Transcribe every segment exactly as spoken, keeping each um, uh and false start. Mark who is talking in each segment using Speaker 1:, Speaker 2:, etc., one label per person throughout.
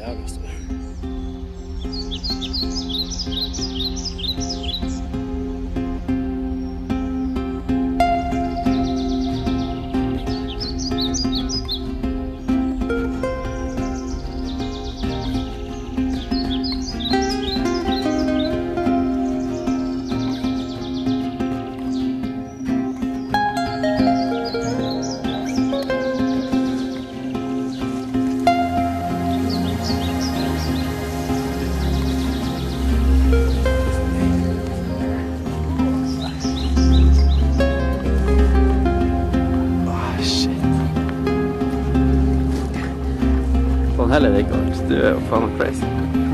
Speaker 1: jævlig stor.
Speaker 2: Sånn heller det ikke, du er jo faen meg crazy.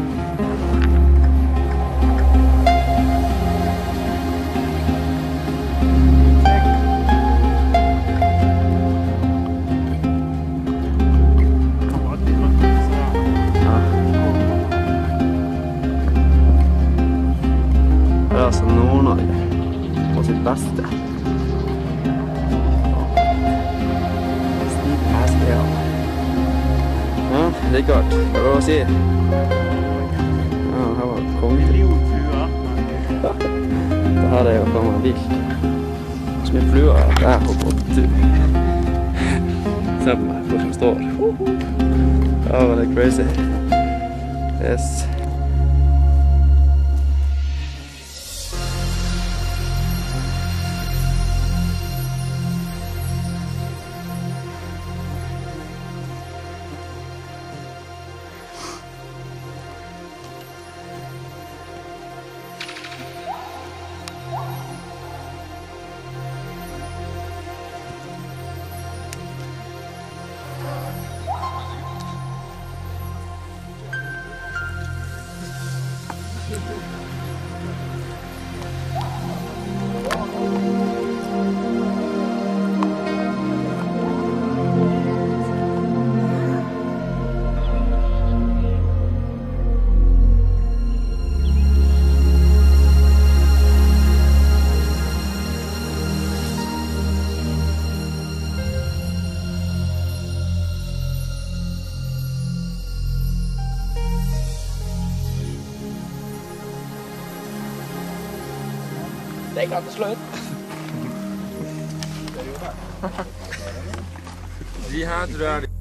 Speaker 2: Det er altså Nord-Norge på sitt beste. Stiv hest, ja. Ja, Rikard, hva var det å si? Ja, her var kongen. Ja, det her er jo faen meg vilt. Så mye fluer at jeg hopper opp tur. Se på meg, hvor som står. Ja, det er crazy. Yes.
Speaker 1: Det kan ikke slå ut.
Speaker 2: De her tror jeg er de